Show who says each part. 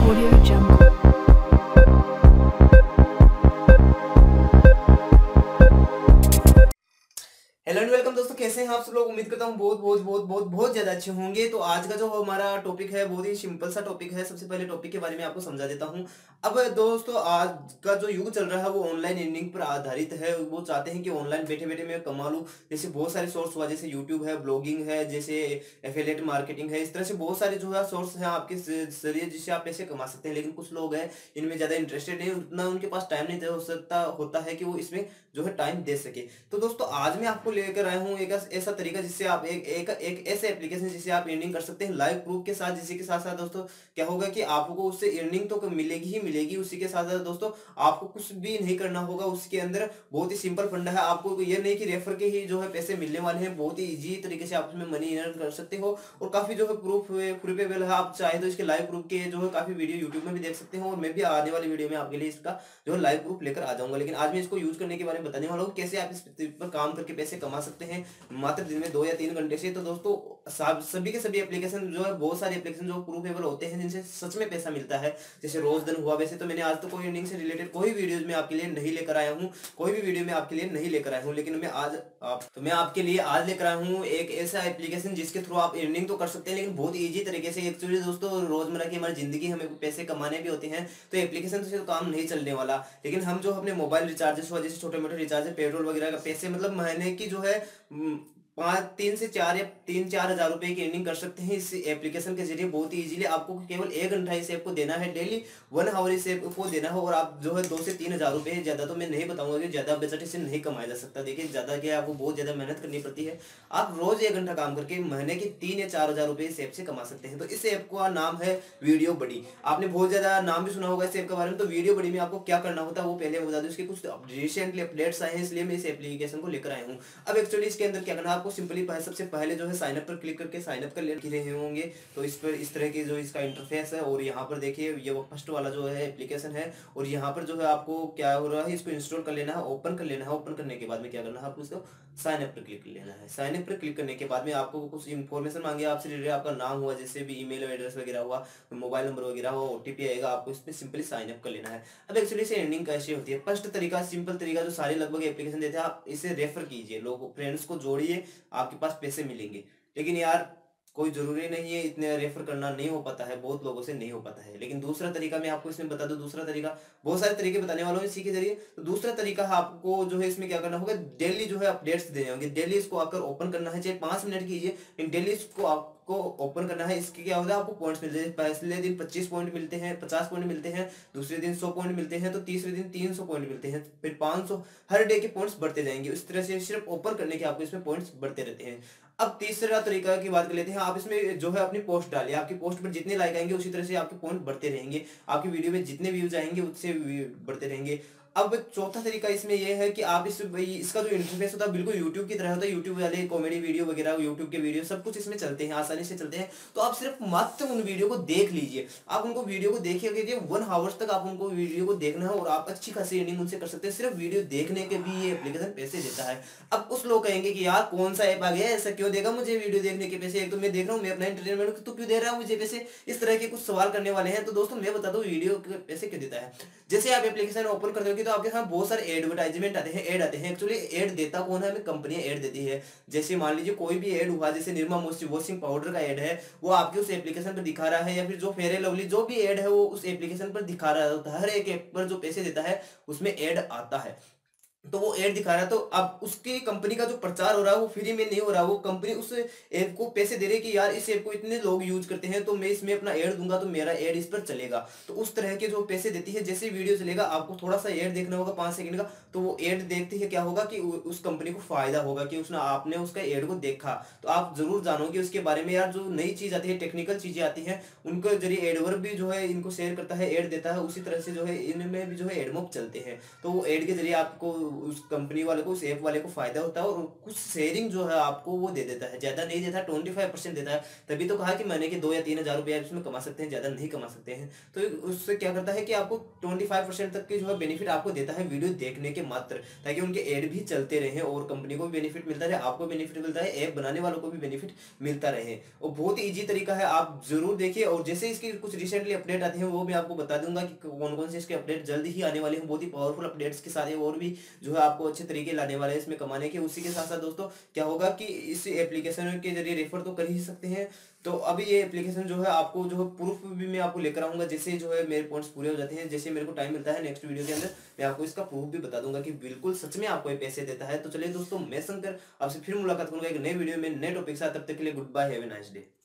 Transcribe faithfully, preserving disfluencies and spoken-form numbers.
Speaker 1: Audio Jungle.
Speaker 2: Hello and welcome दोस्तों, कैसे हैं आप सब लोग। उम्मीद करता हूँ बहुत बहुत बहुत बहुत बहुत ज्यादा अच्छे होंगे। तो आज का जो हमारा टॉपिक है बहुत ही सिंपल सा टॉपिक है। सबसे पहले टॉपिक के बारे में आपको समझा देता हूँ। अब दोस्तों, आज का जो युग चल रहा है वो ऑनलाइन अर्निंग पर आधारित है। वो चाहते हैं कि ऑनलाइन बैठे बैठे मैं कमा लूँ। जैसे बहुत सारे सोर्स हुआ, जैसे यूट्यूब है, ब्लॉगिंग है, जैसे एफिलिएट मार्केटिंग है। इस तरह से बहुत सारे जो है सोर्स हैं आपके जरिए जिससे आप पैसे कमा सकते हैं। लेकिन कुछ लोग हैं इनमें ज्यादा इंटरेस्टेड नहीं, उतना उनके पास टाइम नहीं हो सकता होता है कि वो इसमें जो है टाइम दे सके। तो दोस्तों, आज मैं आपको लेकर आया हूँ एक ऐसा तरीका जिससे आप एक एक एक ऐसे एप्लीकेशन जिससे आप अर्निंग कर सकते हैं लाइव प्रूफ के साथ। जिसके साथ साथ दोस्तों क्या होगा कि आपको उससे अर्निंग तो मिलेगी ही मिलेगी। उसी के साथ साथ दोस्तों आपको कुछ भी नहीं करना होगा। उसके अंदर बहुत ही सिंपल फंडा है। आपको ये नहीं कि रेफर के ही जो है पैसे मिलने वाले हैं। बहुत ही इजी तरीके से आप उसमें मनी अर्न कर सकते हो और काफी जो है प्रूफ प्रूफेबल है। आप चाहे तो इसके लाइव प्रूफ के जो है काफी वीडियो यूट्यूब में भी देख सकते हो और मैं भी आने वाली वीडियो में आपके लिए इसका जो है लाइव प्रूफ लेकर आ जाऊंगा। लेकिन आज मैं इसको यूज करने के बारे में बताने वाला हूँ कैसे आप इस पर काम करके पैसे कमा सकते हैं मात्र दिन में दो या तीन घंटे से। तो दोस्तों, सभी के सभी एप्लीकेशन जो है, बहुत सारे एप्लीकेशन जो प्रूफेबल होते हैं जिनसे सच में पैसा मिलता है, जैसे रोजधन हुआ। वैसे तो मैंने आज तो कोई अर्निंग से रिलेटेड कोई वीडियोज में आपके लिए नहीं लेकर आया हूँ, कोई भी वीडियो में आपके लिए नहीं लेकर आया हूँ। लेकिन मैं आज आप तो मैं आपके लिए आज लेकर आया हूँ एक ऐसा एप्लीकेशन जिसके थ्रू आप अर्निंग तो कर सकते हैं लेकिन बहुत ईजी तरीके से। एक्चुअली दोस्तों, रोजमर्रा की हमारी जिंदगी हमें पैसे कमाने भी होते हैं तो एप्लीकेशन से तो काम नहीं चलने वाला। लेकिन हम जो अपने मोबाइल रिचार्जेस हुआ, जैसे छोटे मोटे रिचार्ज है, पेट्रोल वगैरह का पैसे, मतलब महीने की जो है पाँच तीन से चार या तीन चार हजार रुपए की अर्निंग कर सकते हैं इस एप्लीकेशन के जरिए बहुत ही इजीली। आपको केवल एक घंटा इस ऐप को देना है, डेली वन आवर इस ऐप को देना है और आप जो है दो से तीन हजार रुपए, ज्यादा तो मैं नहीं बताऊंगा कि ज्यादा बजट इससे नहीं कमाया जा सकता। देखिए, ज्यादा क्या, आपको बहुत ज्यादा मेहनत करनी पड़ती है। आप रोज एक घंटा काम करके महीने के तीन या चार हजार रुपए इस ऐप से कमा सकते हैं। तो इस ऐप का नाम है वीडियो बडी। आपने बहुत ज्यादा नाम भी सुना होगा इस ऐप के बारे में। तो वीडियो बडी में आपको क्या करना होता है वो पहले बता दूं। इसके कुछ रिसेंटली अपडेट्स आए हैं, इसलिए मैं इस एप्लीकेशन को लेकर आया हूँ। अब एक्चुअली इसके अंदर क्या करना है, आपको सिंपली सबसे पहले जो है साइन अप पर क्लिक करके साइन अप कर ले रहे होंगे। तो इस पर इस तरह की जो इसका इंटरफेस है और यहाँ पर देखिए ये वो फर्स्ट वाला जो है एप्लीकेशन है। और यहाँ पर जो है आपको क्या हो रहा है, इसको इंस्टॉल कर लेना है, ओपन कर लेना है। ओपन करने के बाद में क्या करना है, आपको इसको साइन अप पर क्लिक कर लेना है। साइन अप पर क्लिक करने के बाद में आपको कुछ इन्फॉर्मेशन मांगे आपसे रिलेटेड, आपका नाम हुआ, जैसे भी ईमेल एड्रेस वगैरह हुआ, मोबाइल नंबर वगैरह हुआ, ओटीपी आएगा, आपको इस पर सिंपली साइन अप कर लेना है। अब एक्चुअली से अर्निंग कैसे होती है, फर्स्ट तरीका, सिंपल तरीका जो सारे लगभग एप्लीकेशन देते हैं, आप इसे रेफर कीजिए, लोग फ्रेंड्स को जोड़िए, आपके पास पैसे मिलेंगे। लेकिन यार, कोई जरूरी नहीं है, इतने रेफर करना नहीं हो पाता है, बहुत लोगों से नहीं हो पाता है। लेकिन दूसरा तरीका मैं आपको इसमें बता दूं, दूसरा तरीका, बहुत सारे तरीके बताने वाला हूँ इसी के जरिए। तो दूसरा तरीका है, आपको जो है इसमें क्या करना होगा, डेली जो है अपडेट्स देने होंगे। डेली इसको आकर ओपन करना है, चाहे पांच मिनट कीजिए, लेकिन डेली इसको आप को ओपन करना है। इसके क्या होता है, आपको पॉइंट्स मिलते हैं। पहले दिन पच्चीस पॉइंट मिलते हैं, पचास पॉइंट मिलते हैं, दूसरे दिन सौ पॉइंट मिलते हैं, तो तीसरे दिन तीन सौ पॉइंट मिलते हैं, फिर पाँच सौ, हर डे के पॉइंट्स बढ़ते जाएंगे। इस तरह से सिर्फ ओपन करने के आपको इसमें पॉइंट्स बढ़ते रहते हैं। अब तीसरा तरीका की बात कर लेते हैं। आप इसमें जो है अपनी पोस्ट डालिए, आपकी पोस्ट पर जितने लाइक आएंगे उसी तरह से आपके पॉइंट बढ़ते रहेंगे, आपकी वीडियो में जितने व्यूज आएंगे उससे बढ़ते रहेंगे। अब चौथा तरीका इसमें यह है कि आप इस इसका जो इंटरफेस होता है बिल्कुल यूट्यूब की तरह होता है। यूट्यूब वाले कॉमेडी वीडियो वगैरह, यूट्यूब के वीडियो सब कुछ इसमें चलते हैं, आसानी से चलते हैं। तो आप सिर्फ मात्र उन वीडियो को देख लीजिए, आप उनको वीडियो को देखिए, वन आवर्स तक आप उनको वीडियो को देखना है और आप अच्छी खासी अर्निंग उनसे कर सकते हैं। सिर्फ वीडियो देखने के भी ये एप्लीकेशन पैसे देता है। अब कुछ लोग कहेंगे कि यार कौन सा ऐप आ गया, ऐसा क्यों देगा मुझे वीडियो देखने के पैसे, एक तो मैं देख रहा हूँ, मैं अपना एंटरटेनमेंट, तो क्यों दे रहा है मुझे पैसे, इस तरह के कुछ सवाल करने वाले हैं। तो दोस्तों मैं बता दूं वीडियो के पैसे क्यों देता है। जैसे आप एप्लीकेशन ओपन करते हो तो आपके साथ बहुत सारे एडवर्टाइजमेंट आते हैं, ऐड आते हैं। एक्चुअली ऐड देता कौन है, हमें कंपनियां ऐड देती है। जैसे मान लीजिए कोई भी ऐड हुआ, जैसे निरमा वॉशिंग पाउडर का ऐड है, वो आपके उस एप्लीकेशन पर दिखा रहा है, या फिर जो फेयर एंड लवली जो भी ऐड है वो उस एप्लीकेशन पर दिखा रहा होता है। हर एक ऐप पर जो पैसे देता है उसमें ऐड आता है, तो वो ऐड दिखा रहा है। तो अब उसकी कंपनी का जो प्रचार हो रहा है वो फ्री में नहीं हो रहा, वो कंपनी उस ऐप को पैसे दे रही है कि यार इस ऐप को इतने लोग यूज करते हैं तो मैं इसमें अपना ऐड दूंगा तो मेरा ऐड इस पर चलेगा। तो उस तरह के जो पैसे देती है, जैसे वीडियो चलेगा आपको थोड़ा सा ऐड देखना होगा पांच सेकंड का, तो वो ऐड देखते ही क्या होगा कि उस कंपनी को फायदा होगा कि उसने आपने उसका ऐड को देखा। तो आप जरूर जानोगे उसके बारे में। यार, जो नई चीज आती है, टेक्निकल चीजें आती हैं, उनको जरिए एडवर्क भी जो है इनको शेयर करता है, ऐड देता है, उसी तरह से जो है इनमें भी जो है एडमॉक चलते हैं। तो वो ऐड के जरिए आपको उस कंपनी वाले को, उस ऐप वाले को फ़ायदा होता है और कुछ शेयरिंग जो है आपको वो दे देता है, ज़्यादा नहीं देता है, ट्वेंटी फाइव परसेंट देता है। तभी तो कहा कि महीने के दो या तीन हज़ार रुपये आप इसमें कमा सकते हैं, ज़्यादा नहीं कमा सकते हैं। तो उससे क्या करता है कि आपको ट्वेंटी फाइव परसेंट तक की जो है बेनिफिट आपको देता है वीडियो देखने के मात्र, ताकि उनके ऐड भी चलते रहें और कंपनी को भी बेनिफिट मिलता रहे, आपको बेनिफिट मिलता है, ऐप बनाने वालों को भी बेनिफिट मिलता रहे। और बहुत ही ईज़ी तरीका है, आप ज़रूर देखिए। और जैसे इसकी कुछ रिसेंटली अपडेट आते हैं वो मैं आपको बता दूँगा कि कौन-कौन से इसके अपडेट जल्द ही आने वाले हैं। बहुत ही पावरफुल अपडेट्स के साथ है और भी जो है आपको अच्छे तरीके लाने वाले हैं इसमें कमाने के। उसी के साथ-साथ दोस्तों क्या होगा कि इस एप्लीकेशन के ज़रिए रेफर तो कर ही सकते हैं। तो अभी ये एप्लीकेशन जो है आपको जो है प्रूफ भी मैं आपको लेकर आऊँगा, जैसे जो है मेरे पॉइंट्स पूरे हो जाते हैं, जैसे मेरे को टाइम मिलता है नेक्स्ट वीडियो के अंदर मैं आपको इसका प्रूफ भी बता दूँगा कि बिल्कुल सच में आपको ये पैसे देता है। तो चलिए दोस्तों, मैं शंकर आपसे फिर मुलाकात करूँगा एक नए वीडियो में, नए टॉपिक के साथ। तब तक के लिए goodbye, have a nice day.